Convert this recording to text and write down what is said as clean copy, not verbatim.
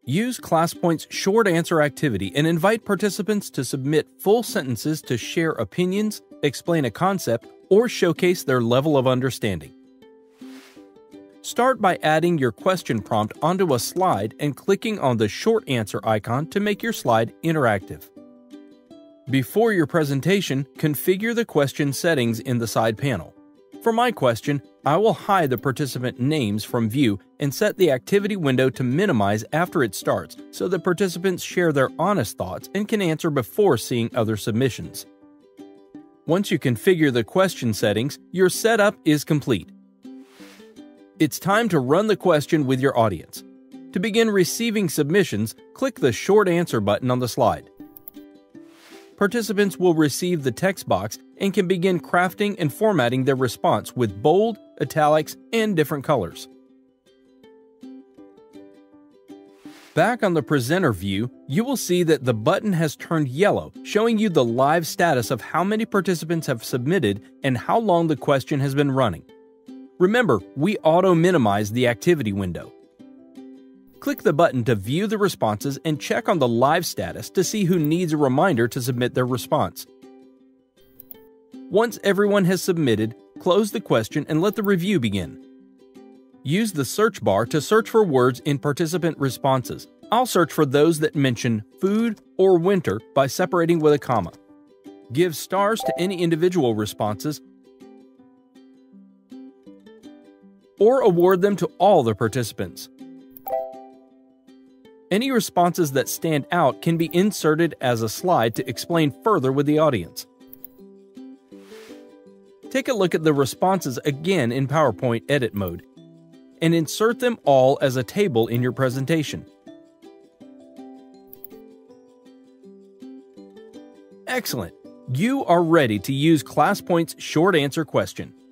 Use ClassPoint's short answer activity and invite participants to submit full sentences to share opinions, explain a concept, or showcase their level of understanding. Start by adding your question prompt onto a slide and clicking on the short answer icon to make your slide interactive. Before your presentation, configure the question settings in the side panel. For my question, I will hide the participant names from view and set the activity window to minimize after it starts so that participants share their honest thoughts and can answer before seeing other submissions. Once you configure the question settings, your setup is complete. It's time to run the question with your audience. To begin receiving submissions, click the short answer button on the slide. Participants will receive the text box and can begin crafting and formatting their response with bold, italics, and different colors. Back on the presenter view, you will see that the button has turned yellow, showing you the live status of how many participants have submitted and how long the question has been running. Remember, we auto-minimize the activity window. Click the button to view the responses and check on the live status to see who needs a reminder to submit their response. Once everyone has submitted, close the question and let the review begin. Use the search bar to search for words in participant responses. I'll search for those that mention food or winter by separating with a comma. Give stars to any individual responses or award them to all the participants. Any responses that stand out can be inserted as a slide to explain further with the audience. Take a look at the responses again in PowerPoint edit mode and insert them all as a table in your presentation. Excellent! You are ready to use ClassPoint's short answer question.